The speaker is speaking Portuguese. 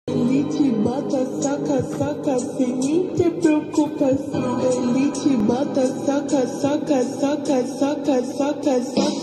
Ele te bota, saca, saca, sem nem ter preocupação. Ele te bota, saca, saca, saca, saca, saca, saca.